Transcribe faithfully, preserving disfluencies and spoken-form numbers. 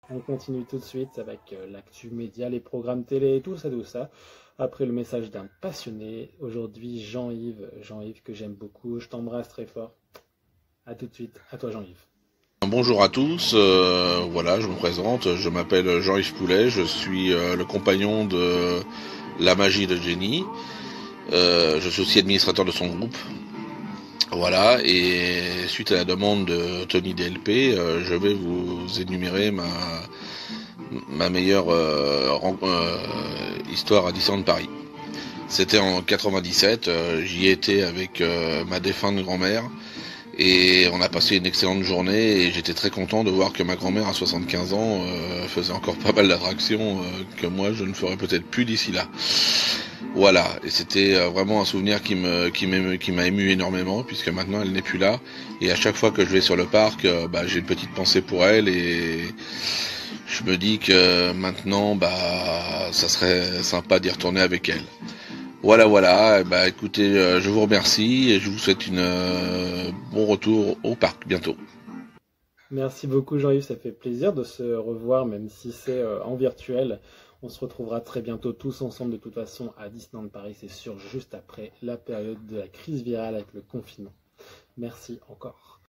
On continue tout de suite avec euh, l'actu média, les programmes télé, tout ça, tout ça. Après le message d'un passionné, aujourd'hui Jean-Yves, Jean-Yves que j'aime beaucoup, je t'embrasse très fort. À tout de suite, à toi Jean-Yves. Bonjour à tous, euh, voilà, je me présente, je m'appelle Jean-Yves Poulet, je suis euh, le compagnon de La Magie de Jenny, euh, je suis aussi administrateur de son groupe, voilà, et suite à la demande de Tony D L P, euh, je vais vous énumérer ma, ma meilleure euh, ren- euh, histoire à Disneyland Paris. C'était en quatre-vingt-dix-sept, euh, j'y étais avec euh, ma défunte grand-mère, et on a passé une excellente journée et j'étais très content de voir que ma grand-mère à soixante-quinze ans euh, faisait encore pas mal d'attractions euh, que moi je ne ferais peut-être plus d'ici là. Voilà, et c'était euh, vraiment un souvenir qui me qui m'émeut- qui m'a ému énormément puisque maintenant elle n'est plus là et à chaque fois que je vais sur le parc, euh, bah, j'ai une petite pensée pour elle et je me dis que maintenant bah ça serait sympa d'y retourner avec elle. Voilà, voilà. Eh ben, écoutez, euh, je vous remercie et je vous souhaite une euh, bon retour au parc bientôt. Merci beaucoup Jean-Yves, ça fait plaisir de se revoir même si c'est euh, en virtuel. On se retrouvera très bientôt tous ensemble de toute façon à Disneyland Paris, c'est sûr, juste après la période de la crise virale avec le confinement. Merci encore.